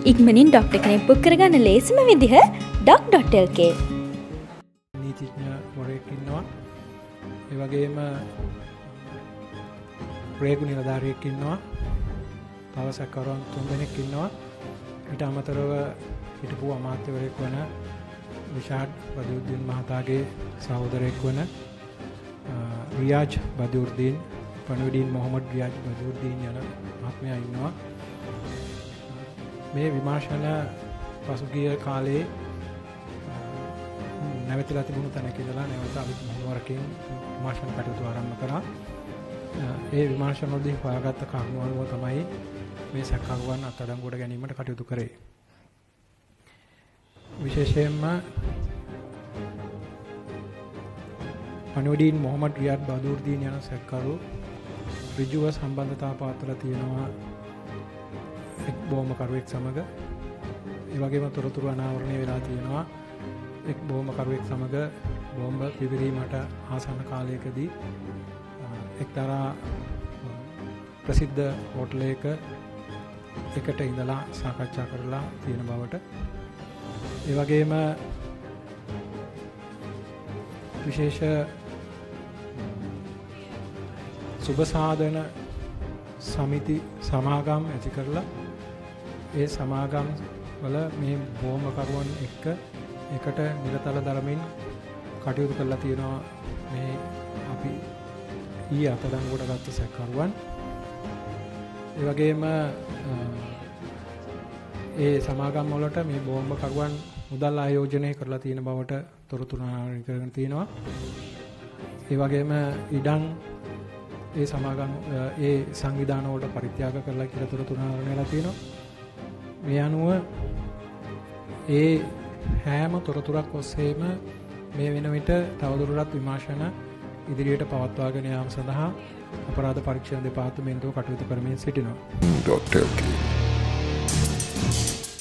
ඉක්මනින් ડોක්ටර් කෙනෙක් බුක් කරගන්න ලේසිම විදිහ doc.lk. නීතිඥවරයෙක් ඉන්නවා. ඒ වගේම රේගු නිලධාරියෙක් ඉන්නවා. තව සැකකරුවන් 3 දෙනෙක් ඉන්නවා. ඊට අමතරව හිටපු අමාත්‍යවරයෙක් වන විශාඩ් බදියුද්දීන් මහතාගේ සහෝදරයෙක් වන රියාජ් බදියුද්දීන්, පණුවිඩීන් මොහමඩ් රියාජ් බදියුද්දීන් යන මහත්මයා ඉන්නවා. මේ විමර්ශන පසුගිය කාලේ නැවතිලා තිබුණු තැනක ඉඳලා නැවත අලුත් මොහොතකින් විමර්ශන කටයුතු ආරම්භ කරා. ඒ විමර්ශන වලදී හොයාගත්ත කරුණු අනුව තමයි මේ සැකකරුවන් අත්අඩංගුවට ගැනීමට කටයුතු කරේ. විශේෂයෙන්ම පණුවිඩීන් මොහමඩ් රියාජ් බදියුද්දීන් යන සැකකරු ඍජුව සම්බන්ධතාව පවත්වලා තියෙනවා එක් බෝම්බකරුවෙක් සමග. ඒ වගේම තොරතුරු අනාවරණය වෙලා තියෙනවා එක් බෝම්බකරුවෙක් සමග බෝම්බ පිපිරීමට ආසන්න කාලයකදී එක්තරා ප්‍රසිද්ධ හෝටලයක එකට ඉඳලා සාකච්ඡා කරලා තියෙන බවට. ඒ වගේම විශේෂ සුබ සාධන සමිති සමාගම් ඇති කරලා ඒ සමාගම් වල මේ බෝම්බකරුවන් එක්ක එකට නිරතල දරමින් කටයුතු කරලා තියෙනවා මේ අපි ඊ අත්අඩංගුවට ගත්ත සැකකරුවන්. ඒ වගේම ඒ සමාගම් වලට මේ බෝම්බකරුවන් මුදල් ආයෝජනය කරලා තියෙන බවට තොරතුරු අනාවරණය කරගෙන තියෙනවා. ඒ වගේම ඉඩම් ඒ සමාගම් ඒ සංවිධාන වලට පරිත්‍යාග කරලා කියලා තොරතුරු අනාවරණය වෙලා තියෙනවා. මේ අනුව ඒ හැම තොරතුරක් ඔස්සේම මේ වෙන විට තවදුරටත් විමර්ශන ඉදිරියට පවත්වාගෙන යාම සඳහා අපරාධ පරීක්ෂණ දෙපාර්තමේන්තුව කටයුතු කරමින් සිටිනවා. .lk